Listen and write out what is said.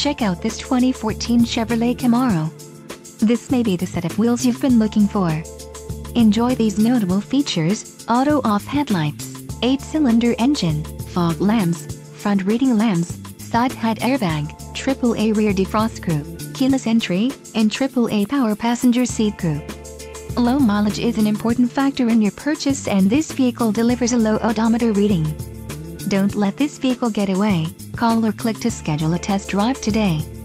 check out this 2014 Chevrolet Camaro. This may be the set of wheels you've been looking for. Enjoy these notable features: auto-off headlights, 8-cylinder engine, fog lamps, front reading lamps, side head airbag, AAA rear defrost coupe, keyless entry, and AAA power passenger seat coupe. Low mileage is an important factor in your purchase, and this vehicle delivers a low odometer reading. Don't let this vehicle get away. Call or click to schedule a test drive today.